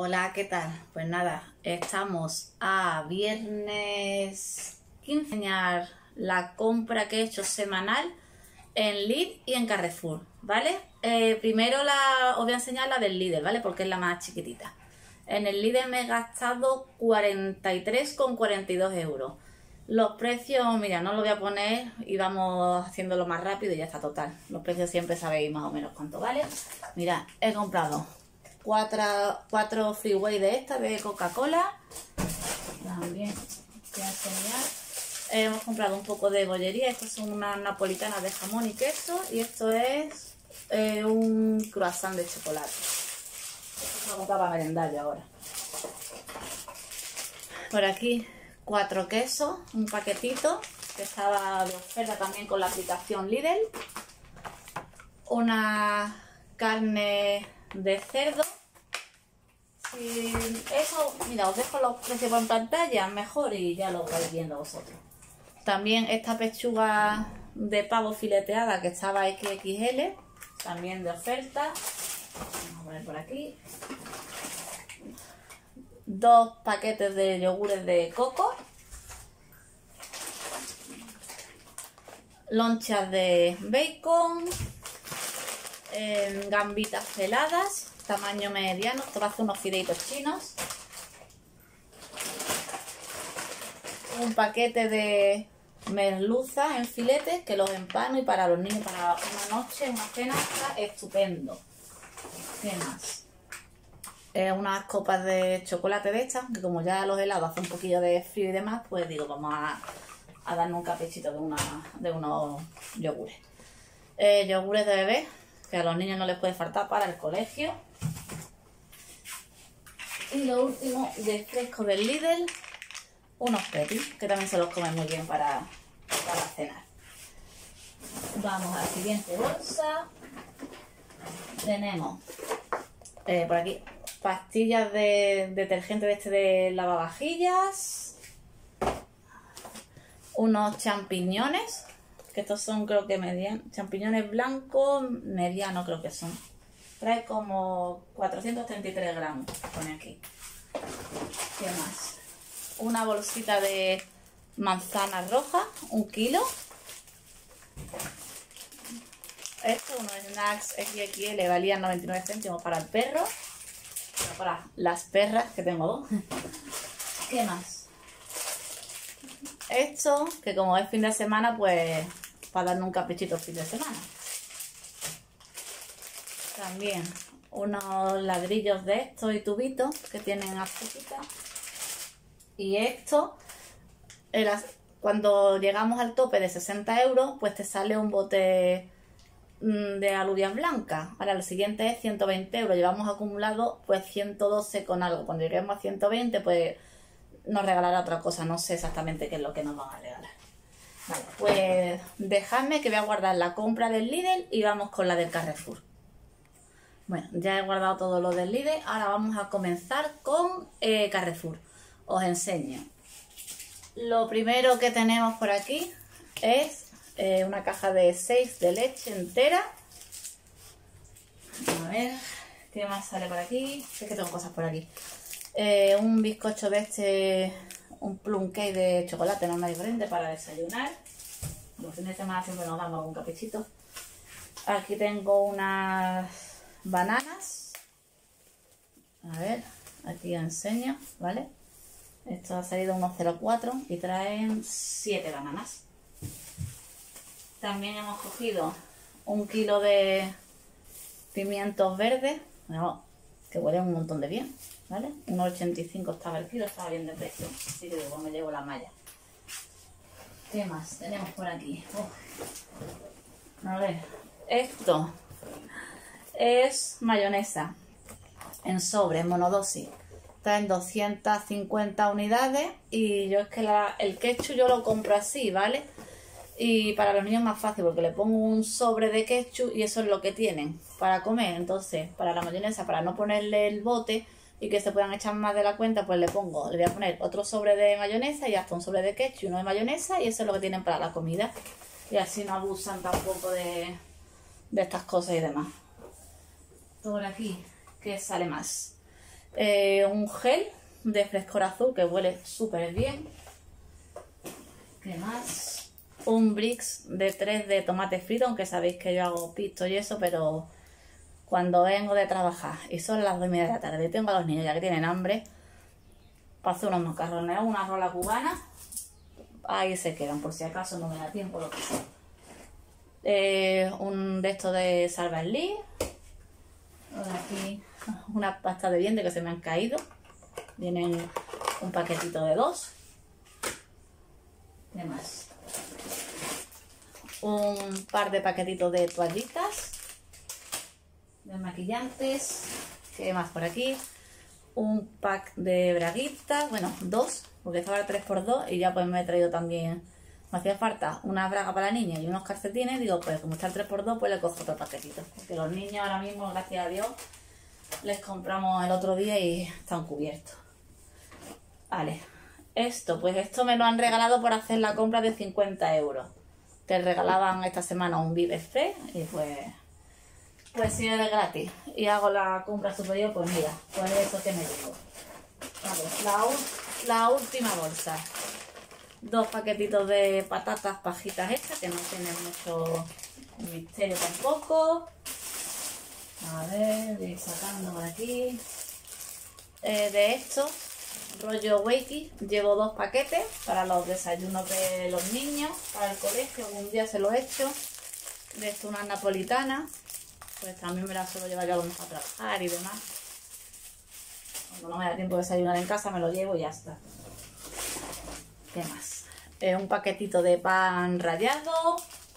Hola, ¿qué tal? Pues nada, estamos a viernes 15. Enseñar la compra que he hecho semanal en Lidl y en Carrefour, ¿vale? Primero os voy a enseñar la del Lidl, ¿vale? Porque es la más chiquitita. En el Lidl me he gastado 43,42 euros. Los precios, mira, no lo voy a poner y vamos haciéndolo más rápido y ya está total. Los precios siempre sabéis más o menos cuánto vale. Mira, he comprado cuatro freeway de estas de Coca-Cola. También voy a enseñar. Hemos comprado un poco de bollería. Estas son unas napolitanas de jamón y queso. Y esto es un croissant de chocolate. Esto lo para merendar yo ahora. Por aquí 4 quesos, un paquetito que estaba de oferta también con la aplicación Lidl. Una carne de cerdo. Si eso, mira, os dejo los precios en pantalla mejor y ya lo vais viendo vosotros. También esta pechuga de pavo fileteada que estaba XXL, también de oferta. Vamos a poner por aquí. 2 paquetes de yogures de coco. Lonchas de bacon. Gambitas peladas, tamaño mediano. Esto va a hacer unos fideitos chinos. Un paquete de merluza en filetes que los empano y para los niños, para una noche, una cena, está estupendo. ¿Qué más? Unas copas de chocolate de estas, que como ya los helados hacen un poquillo de frío y demás, pues digo, vamos a darnos un caprichito de unos yogures. Yogures de bebé, que a los niños no les puede faltar para el colegio. Y lo último, de fresco del Lidl, unos petis, que también se los comen muy bien para cenar. Vamos a la siguiente bolsa. Tenemos por aquí pastillas de detergente de lavavajillas, unos champiñones, que estos son creo que medianos, champiñones blancos, medianos creo que son. Trae como 433 gramos, pone aquí. ¿Qué más? Una bolsita de manzanas rojas, 1 kilo. Esto, unos snacks XXL, valían 99 céntimos para el perro. Pero para las perras, que tengo 2. ¿Qué más? Esto, que como es fin de semana, pues para darle un caprichito fin de semana. También unos ladrillos de estos y tubitos que tienen azúcar. Y esto, cuando llegamos al tope de 60 euros, pues te sale un bote de alubias blancas. Ahora el siguiente es 120 euros. Llevamos acumulado pues 112 con algo. Cuando lleguemos a 120, pues nos regalará otra cosa. No sé exactamente qué es lo que nos van a regalar. Vale, pues dejadme que voy a guardar la compra del Lidl y vamos con la del Carrefour. Bueno, ya he guardado todo lo del Lidl. Ahora vamos a comenzar con Carrefour. Os enseño. Lo primero que tenemos por aquí es una caja de 6 de leche entera. A ver, ¿qué más sale por aquí? Es que tengo cosas por aquí. Un bizcocho de este, un plum cake de chocolate normal diferente para desayunar. Los fines de semana siempre nos damos algún caprichito. Aquí tengo unas bananas. A ver, aquí os enseño, ¿vale? Esto ha salido 1,04 y traen 7 bananas. También hemos cogido 1 kilo de pimientos verdes, bueno, que huelen un montón de bien, ¿vale? 1,85 estaba el kilo, estaba bien de precio, así que digo, me llevo la malla. ¿Qué más tenemos por aquí? A ver, esto es mayonesa en sobre, en monodosis. Está en 250 unidades y yo es que el ketchup yo lo compro así, ¿vale? Y para los niños es más fácil porque le pongo un sobre de ketchup y eso es lo que tienen para comer. Entonces, para la mayonesa, para no ponerle el bote y que se puedan echar más de la cuenta, pues le voy a poner otro sobre de mayonesa y hasta un sobre de ketchup y uno de mayonesa y eso es lo que tienen para la comida. Y así no abusan tampoco de estas cosas y demás. Por aquí, ¿qué sale más? Un gel de frescor azul que huele súper bien. ¿Qué más? Un brix de 3 de tomate frito, aunque sabéis que yo hago pisto y eso, pero cuando vengo de trabajar y son las 2:30 de la tarde y tengo a los niños ya que tienen hambre, para hacer unos macarrones o una rola cubana, ahí se quedan, por si acaso no me da tiempo lo que sea. Un de estos de Salva-el-Lis. Aquí una pasta de dientes que se me han caído. Vienen un paquetito de 2. ¿Qué más? Un par de paquetitos de toallitas desmaquillantes. ¿Qué más por aquí? Un pack de braguitas, bueno, 2, porque estaba el 3×2 y ya pues me he traído también, me hacía falta una braga para la niña y unos calcetines, digo pues como está el 3×2 pues le cojo otro paquetito, porque los niños ahora mismo, gracias a Dios, les compramos el otro día y están cubiertos. Vale, esto me lo han regalado por hacer la compra de 50 euros. Te regalaban esta semana un Vive Free y pues si es gratis y hago la compra superior, pues mira, pues eso que me llevo. Vale, la última bolsa. 2 paquetitos de patatas pajitas estas, que no tienen mucho misterio tampoco. A ver, voy sacando por aquí. De estos, rollo Wakey, llevo 2 paquetes para los desayunos de los niños, para el colegio, algún día se lo he hecho. De esto unas napolitanas. Pues también me la suelo llevar yo a lo mejor a trabajar y demás. Cuando no me da tiempo de desayunar en casa me lo llevo y ya está. ¿Qué más? Un paquetito de pan rallado.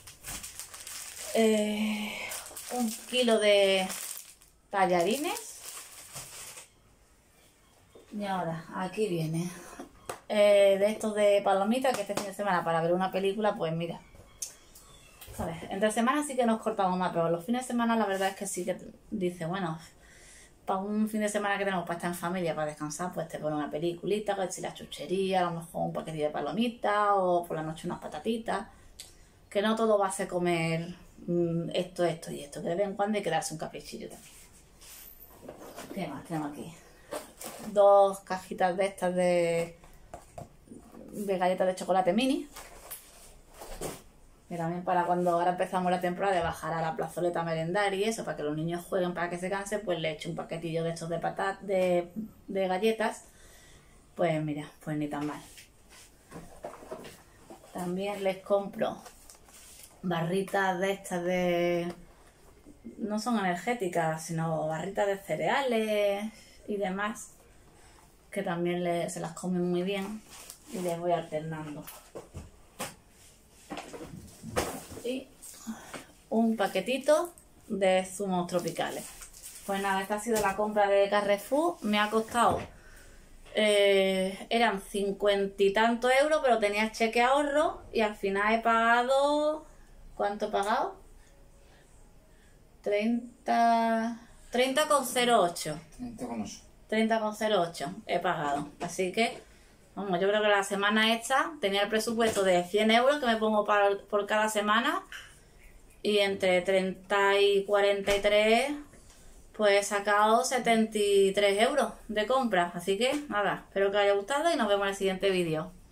1 kilo de tallarines. Y ahora, aquí viene. De estos de palomitas, que este fin de semana para ver una película, pues mira. ¿Sabes? Entre semanas sí que nos cortamos más, pero los fines de semana la verdad es que sí que dice, bueno, para un fin de semana que tenemos para estar en familia, para descansar, pues te pone una peliculita, que si la chuchería, a lo mejor un paquetito de palomitas o por la noche unas patatitas. Que no todo va a ser comer esto y esto, que de vez en cuando hay que darse un caprichillo también. ¿Qué más tenemos aquí? 2 cajitas de estas de galletas de chocolate mini. Y también para cuando ahora empezamos la temporada de bajar a la plazoleta a merendar y eso, para que los niños jueguen, para que se cansen, pues le echo un paquetillo de estos de galletas. Pues mira, pues ni tan mal. También les compro barritas de estas de... No son energéticas, sino barritas de cereales y demás, que también se las comen muy bien y les voy alternando. Y un paquetito de zumos tropicales. Pues nada, esta ha sido la compra de Carrefour. Me ha costado, eran 50 y tantos euros, pero tenía cheque ahorro y al final he pagado, ¿cuánto he pagado? 30,08. 30,08 he pagado. Así que, vamos, yo creo que la semana esta tenía el presupuesto de 100 euros que me pongo por cada semana. Y entre 30 y 43, pues he sacado 73 euros de compra. Así que, nada, espero que os haya gustado y nos vemos en el siguiente vídeo.